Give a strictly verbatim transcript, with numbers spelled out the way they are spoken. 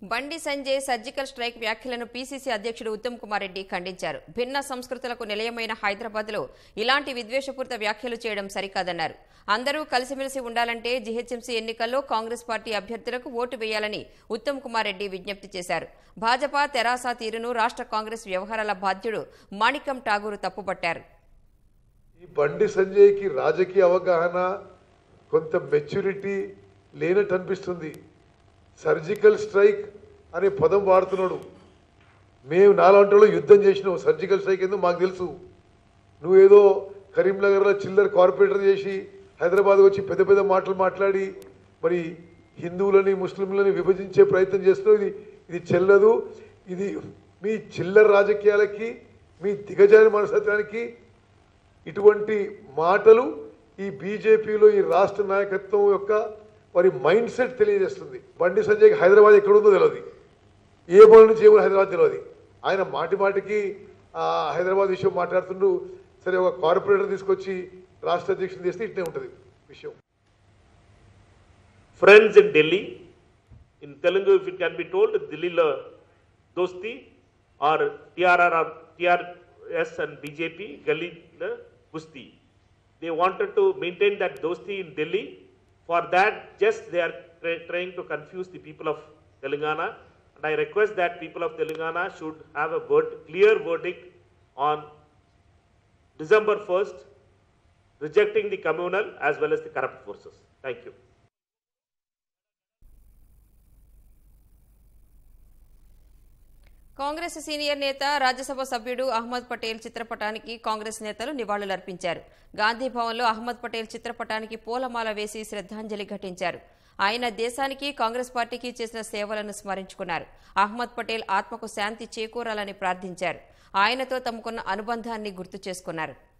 బండి Sanjay surgical strike వ్యాఖ్యలను PCC అధ్యక్షుడు ఉత్తమ్ కుమార్ రెడ్డి ఖండించారు. భిన్న సంస్కృతులకు నిలయమైన హైదరాబాద్లో ఇలాంటి విద్వేషపూరిత వ్యాఖ్యలు చేయడం సరికాదన్నారు. అందరూ కలిసిమెలిసి ఉండాలంటే జీహెచ్ఎంసీ ఎన్నికల్లో కాంగ్రెస్ పార్టీ అభ్యర్థులకు ఓటు వేయాలని ఉత్తమ్ కుమార్ రెడ్డి విజ్ఞప్తి చేశారు. భాజపా తెరాస తీరును రాష్ట్ర కాంగ్రెస్ వ్యవహారాల బాధ్యుడు మాణిక్యం ఠాగూర్ తప్పుపట్టారు. ఈ బండి సంజయ్కి రాజకీయ అవగాహన కొంత మెచ్యూరిటీ లేనట్టు అనిపిస్తుంది. సర్జికల్ స్ట్రైక్ అనే పదం వాడుతున్నాడు. మేము నాలాంటిలో యుద్ధం చేసినావు. సర్జికల్ స్ట్రైక్ ఎందుకు మాకు తెలుసు. నువ్వేదో కరీంనగర్లో చిల్లర కార్పొరేటర్ చేసి హైదరాబాద్ వచ్చి పెద్ద పెద్ద మాటలు మాట్లాడి మరి హిందువులని ముస్లింలని విభజించే ప్రయత్నం చేస్తున్నావు. ఇది ఇది చెల్లదు. ఇది మీ చిల్లర రాజకీయాలకి, మీ దిగజారి మనస్తత్వానికి ఇటువంటి మాటలు ఈ బీజేపీలో ఈ రాష్ట్ర నాయకత్వం యొక్క వారి మైండ్ సెట్ తెలియజేస్తుంది. బండి సంజయ్కి హైదరాబాద్ ఎక్కడుందో తెలియదు, ఏ మూల నుంచి ఏ మూల హైదరాబాద్ తెలియదు. ఆయన మాటి మాటికి హైదరాబాద్ విషయం మాట్లాడుతుండు. సరే, ఒక కార్పొరేటర్ తీసుకొచ్చి రాష్ట్ర అధ్యక్షుని చేస్తే ఇట్నే ఉంటుంది విషయం. Friends in Delhi, in Telugu, if it can be told, Delhi lo dosti or T R R or T R S and B J P Gali lo gusti. They wanted to maintain that dosti in Delhi. For that, just they are trying to confuse the people of Telangana. And I request that people of Telangana should have a word, clear verdict on December first, rejecting the communal as well as the corrupt forces. Thank you. Congress senior నేత రాజ్యసభ సభ్యుడు అహ్మద్ పటేల్ చిత్రపటానికి కాంగ్రెస్ నేతలు నివాళులర్పించారు. గాంధీ భవన్లో అహ్మద్ పటేల్ చిత్రపటానికి పూలమాల వేసి శ్రద్ధాంజలి ఘటించారు. ఆయన దేశానికి కాంగ్రెస్ పార్టీకి చేసిన సేవలను స్మరించుకున్నారు. అహ్మద్ పటేల్ ఆత్మకు శాంతి చేకూరాలని ప్రార్థించారు. ఆయనతో తమకున్న అనుబంధాన్ని గుర్తు చేసుకున్నారు.